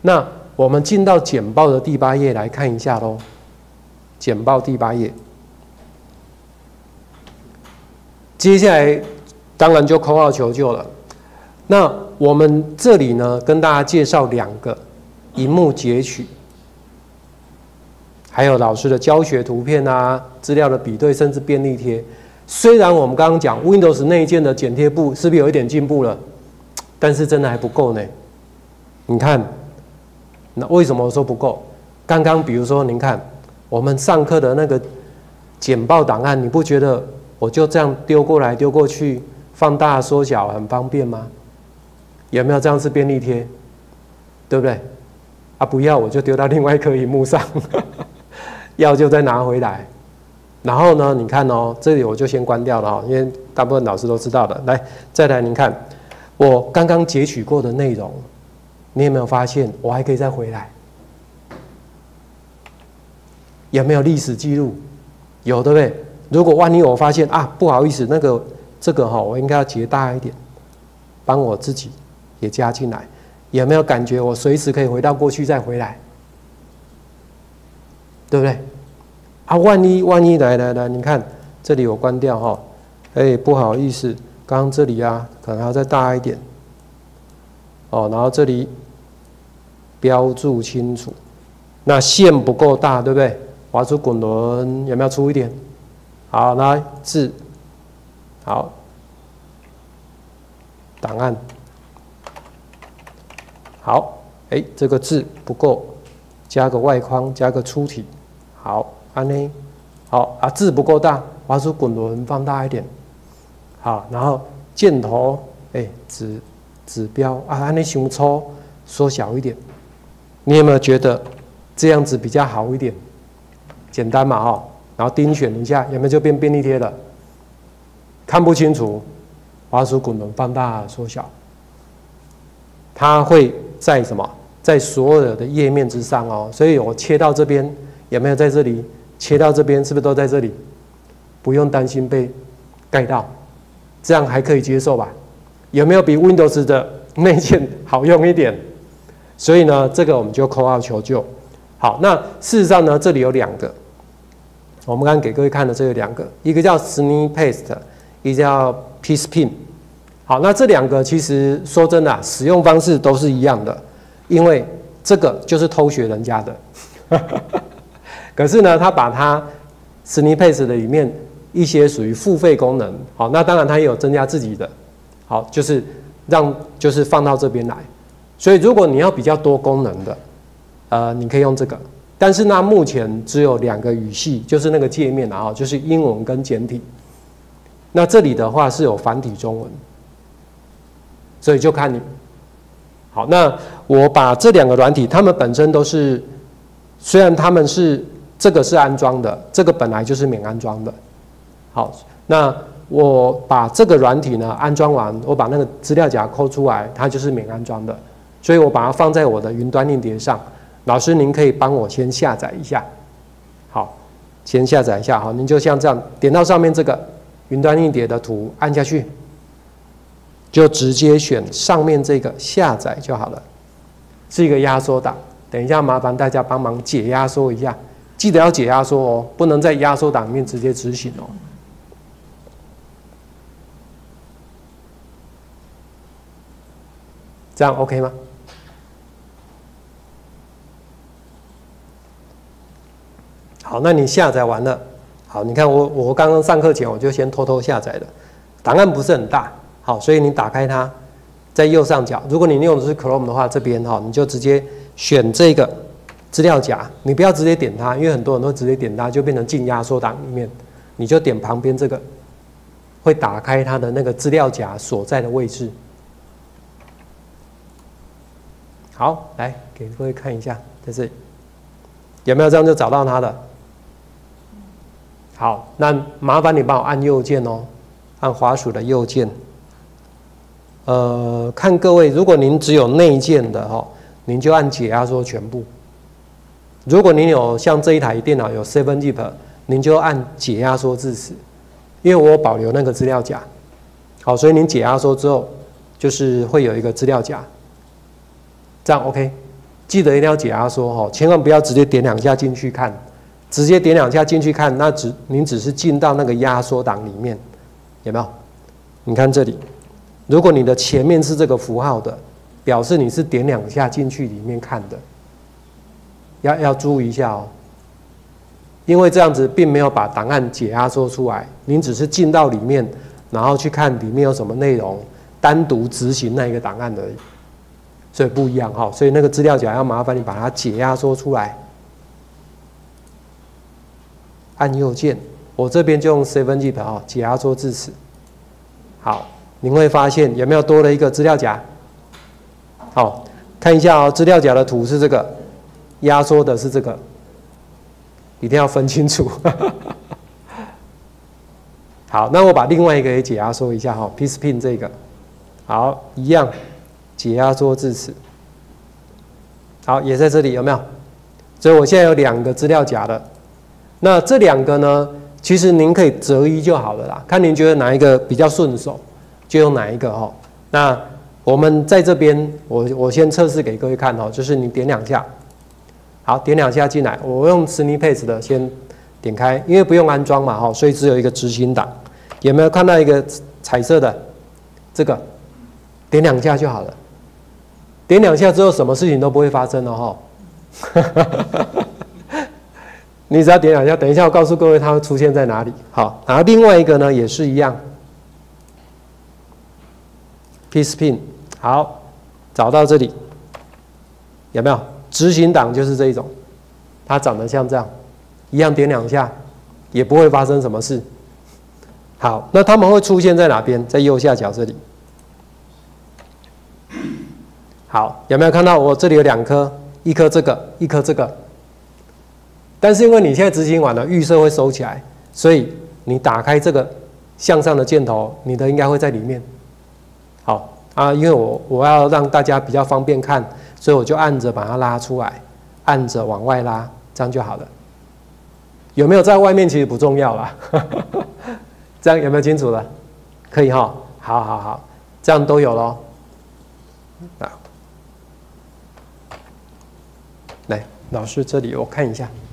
那我们进到简报的第8页来看一下喽。简报第8页，接下来当然就扣号求救了。那我们这里呢，跟大家介绍2个萤幕截取，还有老师的教学图片啊、资料的比对，甚至便利贴。虽然我们刚刚讲 Windows 内建的剪贴簿是不是有一点进步了，但是真的还不够呢。你看，那为什么我说不够？刚刚比如说，您看我们上课的那个简报档案，你不觉得我就这样丢过来丢过去，放大缩小很方便吗？有没有这样是便利贴？对不对？啊，不要我就丢到另外一颗萤幕上，要就再拿回来。然后呢，你看哦，这里我就先关掉了哦，因为大部分老师都知道的。来，再来，您看我刚刚截取过的内容，你有没有发现我还可以再回来？有没有历史记录？有，对不对？如果万一我发现啊，不好意思，这个我应该要截大一点，帮我自己也加进来。有没有感觉我随时可以回到过去再回来？对不对？啊，万一来，你看这里我关掉哈，哎，不好意思，刚刚这里啊，可能要再大一点，哦，然后这里标注清楚，那线不够大，对不对？划出滚轮，有没有粗一点？好，来字，好，档案，好，哎，这个字不够，加个外框，加个粗体，好。安呢，好啊，字不够大，划出滚轮放大一点，好，然后箭头，哎，指标啊，安呢熊粗，缩小一点。你有没有觉得这样子比较好一点？简单嘛哈，然后盯选一下，有没有就变便利贴了？看不清楚，划出滚轮放大缩小，它会在什么？在所有的页面之上哦，所以我切到这边，有没有在这里？切到这边是不是都在这里？不用担心被盖到，这样还可以接受吧？有没有比 Windows 的内建好用一点？所以呢，这个我们就扣号求救。好，那事实上呢，这里有2个，我们刚刚给各位看的这个2个，一个叫 Sneakpaste， 一个叫 Peacepin。好，那这2个其实说真的使用方式都是一样的，因为这个就是偷学人家的。可是呢，他把它 Sneakpaste 的里面一些属于付费功能，好，那当然它也有增加自己的，好，就是就是放到这边来。所以如果你要比较多功能的，你可以用这个。但是呢，目前只有2个语系，就是那个界面啊，就是英文跟简体。那这里的话是有繁体中文，所以就看你。好，那我把这2个软体，它们本身都是，虽然它们是。这个是安装的，这个本来就是免安装的。好，那我把这个软体呢安装完，我把那个资料夹抠出来，它就是免安装的，所以我把它放在我的云端硬碟上。老师，您可以帮我先下载一下。好，先下载一下。好，您就像这样点到上面这个云端硬碟的图，按下去，就直接选上面这个下载就好了。是一个压缩档，等一下麻烦大家帮忙解压缩一下。记得要解压缩哦，不能在压缩档里面直接执行哦。这样 OK 吗？好，那你下载完了，好，你看我刚刚上课前我就先偷偷下载了，档案不是很大，好，所以你打开它，在右上角，如果你用的是 Chrome 的话，这边哈，你就直接选这个。资料夹，你不要直接点它，因为很多人都直接点它，就变成进压缩档里面。你就点旁边这个，会打开它的那个资料夹所在的位置。好，来给各位看一下，在这里有没有这样就找到它的？好，那麻烦你帮我按右键哦，按滑鼠的右键。看各位，如果您只有内建的哈，您就按解压缩全部。如果您有像这一台电脑有 7-zip， 您就按解压缩致死，因为我有保留那个资料夹。好，所以您解压缩之后，就是会有一个资料夹，这样 OK。 记得一定要解压缩哦，千万不要直接点2下进去看，直接点2下进去看，那您只是进到那个压缩档里面，有没有？你看这里，如果你的前面是这个符号的，表示你是点2下进去里面看的，要注意一下哦，因为这样子并没有把档案解压缩出来，您只是进到里面，然后去看里面有什么内容，单独执行那一个档案而已。所以不一样哈，所以那个资料夹要麻烦你把它解压缩出来，按右键，我这边就用 7-zip 啊，解压缩至此。好，您会发现有没有多了一个资料夹？好，看一下哦，资料夹的图是这个，压缩的是这个，一定要分清楚。好，那我把另外一个也解压缩一下哈 ，Piecepin 这个，好，一样。解压缩至此，好，也在这里有没有？所以我现在有2个资料夹了。那这2个呢，其实您可以择一就好了啦，看您觉得哪一个比较顺手，就用哪一个哈。那我们在这边，我先测试给各位看哈，就是你点2下，好，点2下进来，我用 Snippets 的先点开，因为不用安装嘛哈，所以只有一个执行档。有没有看到一个彩色的这个？点2下就好了。点2下之后，什么事情都不会发生了哈。你只要点2下，等一下我告诉各位它会出现在哪里。好，然后另外一个呢也是一样 ，Piecepin， 好，找到这里，有没有？执行档就是这一种，它长得像这样，一样点2下，也不会发生什么事。好，那它们会出现在哪边？在右下角这里。好，有没有看到我这里有2颗，一颗这个，一颗这个。但是因为你现在执行完了，预设会收起来，所以你打开这个向上的箭头，你的应该会在里面。好啊，因为我要让大家比较方便看，所以我就按着把它拉出来，按着往外拉，这样就好了。有没有在外面其实不重要啦。这样有没有清楚了？可以哈，好，这样都有咯。来，老师这里我看一下。